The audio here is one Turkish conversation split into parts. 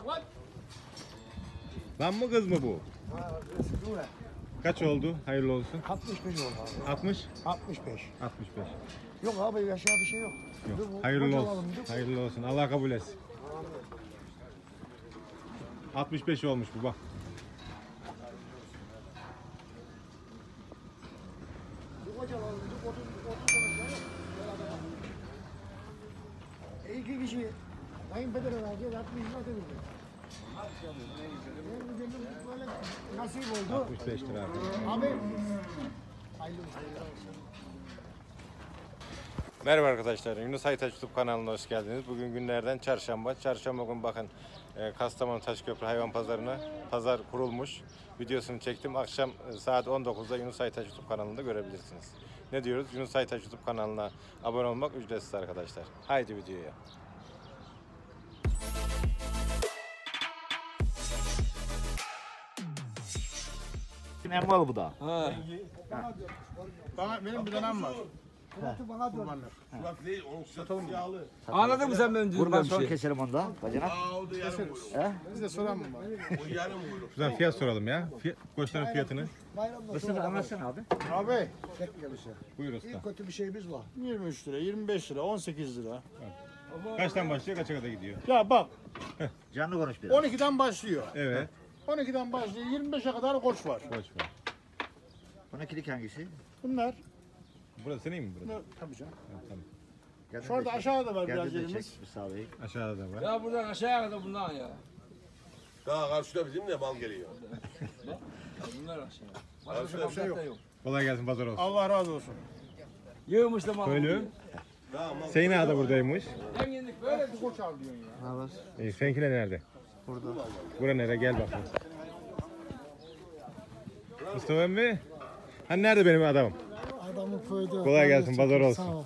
Lan mı kız mı bu? Kaç oldu? Hayırlı olsun. 65 oldu abi. 60? 65. 65. Yok abi aşağı bir şey yok. Yok. Hayırlı olsun. Hayırlı olsun. Allah kabul etsin. 65 olmuş bu bak. İki kişi kayınpeder alacağız 60 lira verecek. Böyle nasip oldu. 65 lira. Abi hayırlı olsun. Merhaba arkadaşlar, Yunus Aytaç YouTube kanalına hoş geldiniz. Bugün günlerden çarşamba. Çarşamba gün bakın Kastamonu Taşköprü hayvan pazarına pazar kurulmuş. Videosunu çektim. Akşam saat 19'da Yunus Aytaç YouTube kanalında görebilirsiniz. Ne diyoruz? Yunus Aytaç YouTube kanalına abone olmak ücretsiz arkadaşlar. Haydi videoya. Ne mal bu da? Benim bir dönem var. Bana dön. Anladın mı sen benim Kurban düzgün bir son şey? keselim onda. Bacana. Bizde soran mı var? Şuradan fiyat soralım ya. Koçların fiyatını. Bayramda Mısır anlatsana abi. Abi tek gelişe. Buyur usta. İyi kötü bir şeyimiz var. 23 lira, 25 lira, 18 lira. Kaçtan başlıyor, kaça kadar gidiyor? Ya bak Canlı konuş biraz. 12'den başlıyor. Evet. 12'den başlıyor 25'e kadar koç var. Koç var. Buna kilik hangisi? Bunlar. Burası senin mi burası? Tabii canım. Ha, tamam. Geldi Şurada de çek. aşağıda var Geldi biraz de yerimiz. çek. Mustafa Bey. Aşağıda da var. Ya buradan aşağıya kadar bundan ya. Daha karşıda bizim de mal geliyor. Bunlar aşağıya. Başka bir şey yok. Kolay gelsin, pazar olsun. Allah razı olsun. Yığmış da mal. Böyle. Senin adı da buradaymış. Hem yendik böyle bir Koç al diyorsun ya. Seninkiler nerede? Burada. Bura nerede? Gel bakalım. Mustafa emmi. Hani nerede benim adamım? Adamın köyde. Kolay gelsin, pazar olsun. Sağ ol.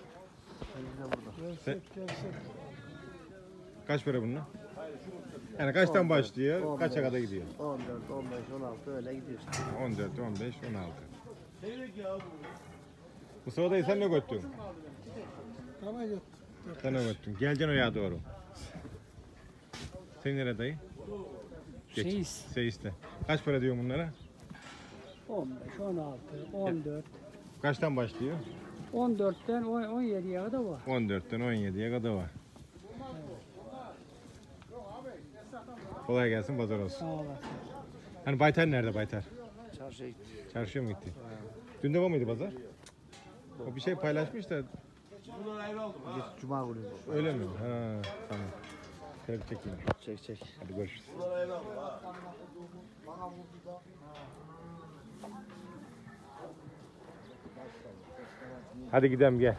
Kaç para bunun? Yani kaçtan başlıyor, kaça kadar gidiyor? 14, 15, 16 öyle gidiyor işte. 14, 15, 16. Mustafa dayı sen ne göttün? Bana yok. Sen ne göttün? Geleceksin oraya doğru. Senin nerede dayı? Geç. Seyis'te. Kaç para diyor bunlara? 15, 16, 14, Kaçtan başlıyor? 14'ten 17'ye kadar var. 14'ten 17'ye kadar var. Kolay gelsin, pazar olsun. Sağ olasın. Hani Baytar nerede Baytar? Çarşıya gitti. Çarşıya mı gitti? Dün de var mıydı pazar? O bir şey paylaşmış da Cuma günü. öyle mi? Ha, tamam. Şöyle bir çekeyim. Çek çek. Hadi görüşürüz. Hadi gidelim gel.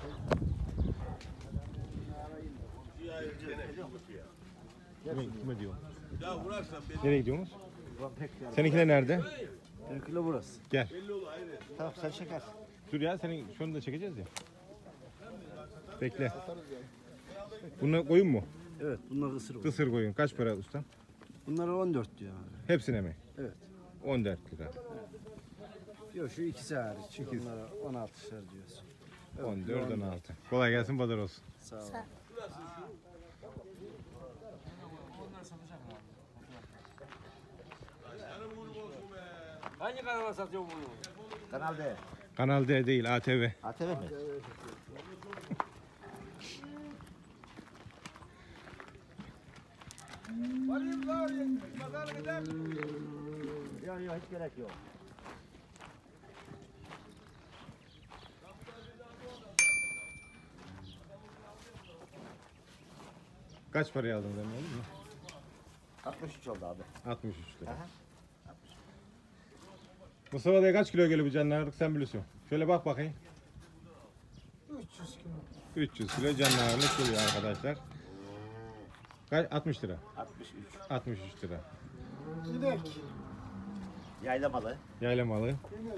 Kime diyor? Nereye gidiyorsunuz? Seninkiler nerede? Benimkiyle burası. Gel. Tamam sen çeker. Dur ya, senin şunu da çekeceğiz ya. Bekle. Bunu koyun mu? Evet, bunlar ısır olur. Kısır koyun. Kaç para usta? Bunlara 14 diyor abi. Hepsine mi? Evet. 14 lira. Yok şu ikisi hariç. Bunlara 16'şer diyorsun. 14, 16. Kolay gelsin, pazar olsun. Sağ ol. Hangi kanala satıyor bunu? Kanal D. Kanal D değil, ATV. ATV mi? Varayım da pazar gidelim. Yok yok hiç gerek yok. Kaç paraya aldın demin, olur mu? 63 oldu abi. 63 lira. Aha. Mustafa Bey kaç kilo geliyor bu canlı sen biliyorsun. Şöyle bak bakayım. 300 kilo. 300 kilo canlı ağırlık geliyor arkadaşlar. Kaç? 60 lira. 63. 63 lira. Gidek. Yayla malı. Yayla malı.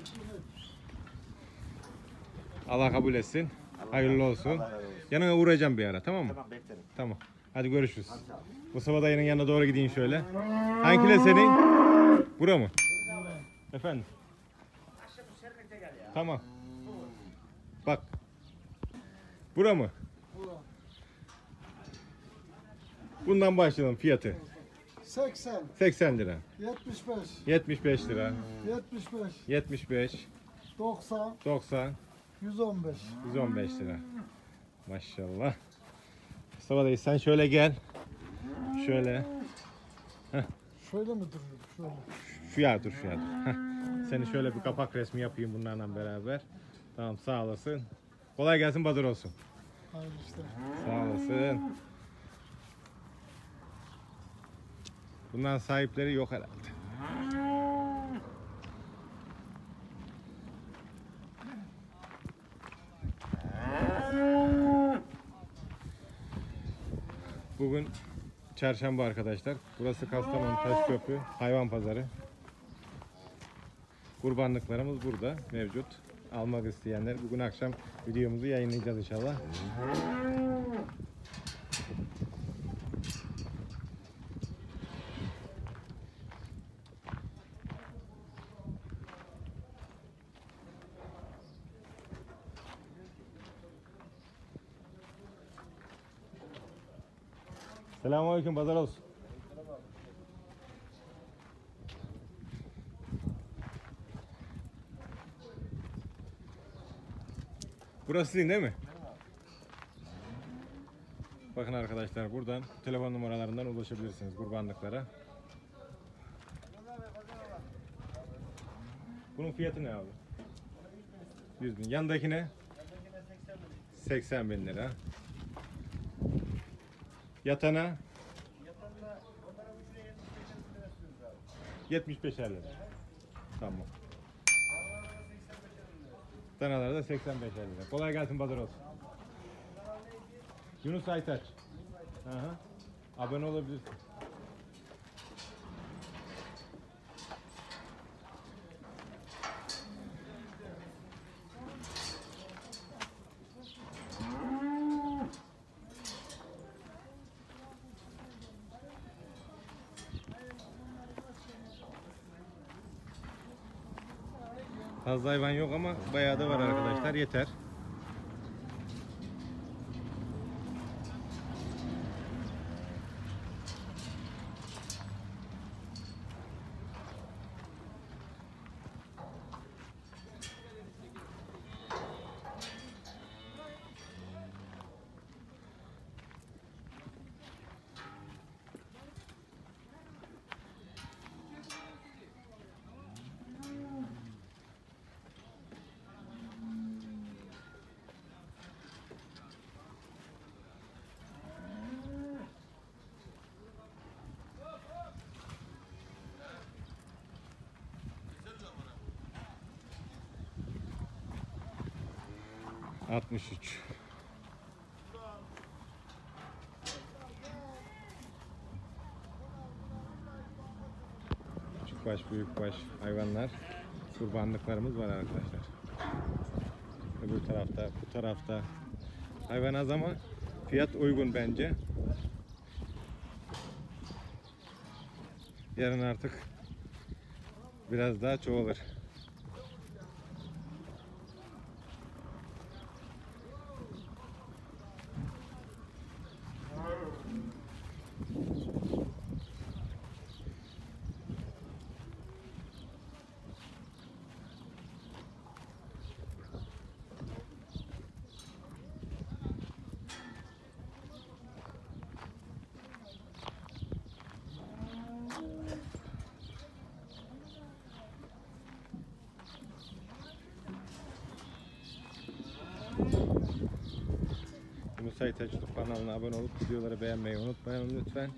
Allah kabul etsin. Hayırlı olsun. Allah razı olsun. Yanına uğrayacağım bir ara, tamam mı? Tamam beklerim. Tamam. Hadi görüşürüz. Mustafa dayının yanına doğru gideyim şöyle. Hangiyle senin? Bura mı? Efendim? Tamam. Bak. Bura mı? Bundan başlayalım fiyatı. 80, 80 lira. 75, 75 lira. 75, 75, 90, 90, 115. 115 lira. Maşallah. Mustafa dayı sen şöyle gel. Şöyle. Şöyle mi duruyor? Şöyle. Şuraya dur, şuraya dur. Heh. Seni şöyle bir kapak resmi yapayım bunlarla beraber. Tamam, sağ olasın. Kolay gelsin, pazar olsun. Hayır işte. Sağ olasın. Bundan sahipleri yok herhalde. Bugün çarşamba arkadaşlar. Burası Kastamonu Taşköprü hayvan pazarı. Kurbanlıklarımız burada mevcut. Almak isteyenler bugün akşam videomuzu yayınlayacağız inşallah. Selamünaleyküm, pazar olsun. Burası sizin değil mi? Bakın arkadaşlar, buradan telefon numaralarından ulaşabilirsiniz kurbanlıklara. Bunun fiyatı ne abi? 100 bin. Yandaki ne? 80 bin lira. Yatana 75 lira. Tamam. Danalar da 85 lira. Kolay gelsin, pazar olsun. Yunus Aytaç. Aha. Abone olabilirsin. Fazla hayvan yok ama bayağı da var arkadaşlar, yeter. — 63. Küçükbaş, büyükbaş hayvanlar, kurbanlıklarımız var arkadaşlar. Öbür tarafta, bu tarafta hayvan az ama fiyat uygun bence. Yarın artık biraz daha çoğalır. Yunus Aytaç YouTube kanalına abone olup videoları beğenmeyi unutmayın lütfen.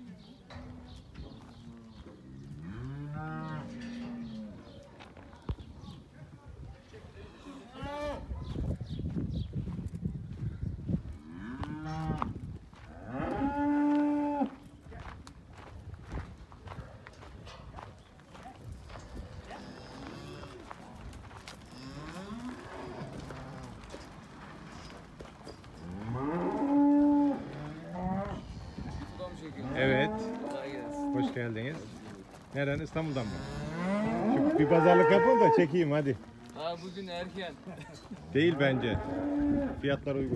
Evet. Hoş geldiniz. Nereden? İstanbul'dan mı? Şu bir pazarlık yapın da çekeyim hadi. Ha bugün erken. Değil bence. Fiyatlar uygun.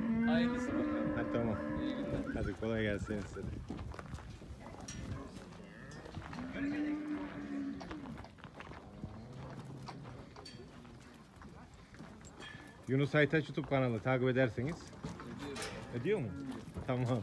Aynısı bakalım. Hadi tamam. İyi günler. Hadi kolay gelsin size. Yunus Aytaç YouTube kanalı takip ederseniz. Ediyor mu? Tamam.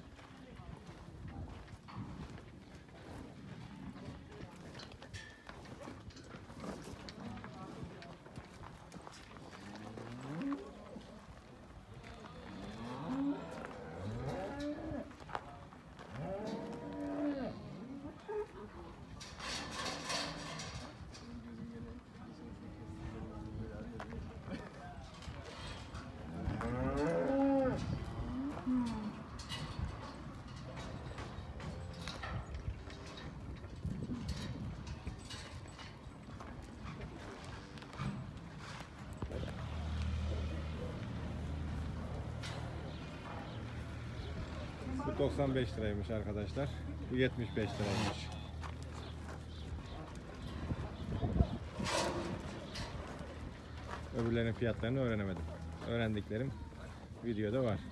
Bu 95 liraymış arkadaşlar. Bu 75 liraymış. Öbürlerinin fiyatlarını öğrenemedim. Öğrendiklerim videoda var.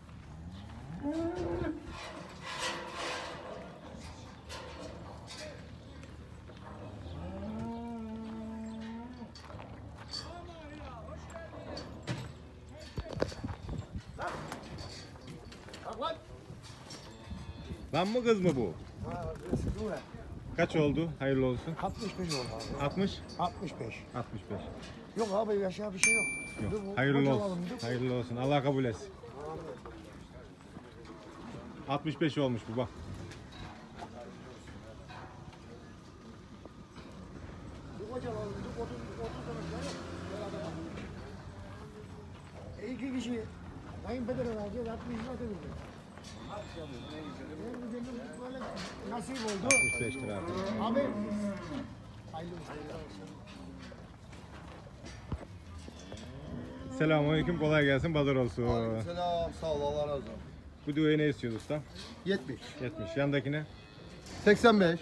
Lan mı kız mı bu? Kaç oldu? Hayırlı olsun. 65 oldu abi. 60? 65. 65. Yok abi yaşayan bir şey yok. Yok. Hayırlı olsun. Hayırlı olsun. Allah kabul etsin. 65 olmuş bu bak. İki kişi kayınpedere vereceğiz 60 lira ödedi. Nasip oldu. 65 lira. Abi hayırlı olsun. Selamünaleyküm. Kolay gelsin. Pazar olsun. Selam sağ ol Allah razı olsun. Bu düğüye ne istiyordu usta? 70. 70. Yandakine 85.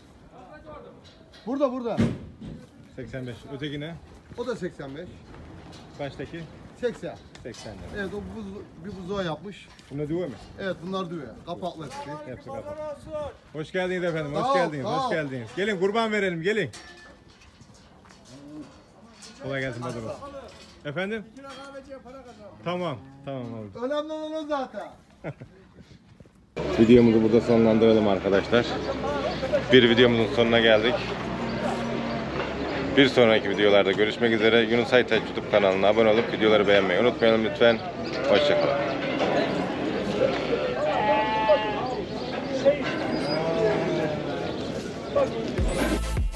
Burada. 85. Ötekine O da 85. baştaki 80. 80 lira. Evet o bir buzağı yapmış. Bunda düğü mü? Evet bunlar düve. Kapaklı hepsi. Hepsi kapalı. Hoş geldiniz efendim. Sağ Hoş ol, geldiniz. sağ Hoş ol. geldiniz. Gelin kurban verelim. Gelin. Kolay gelsin pazar olsun. Efendim? Tamam. Tamam oldu. Önemli olan o zaten. Videomuzu burada sonlandıralım arkadaşlar. Bir videomuzun sonuna geldik. Bir sonraki videolarda görüşmek üzere. Yunus Aytaç YouTube kanalına abone olup videoları beğenmeyi unutmayalım lütfen. Hoşçakalın.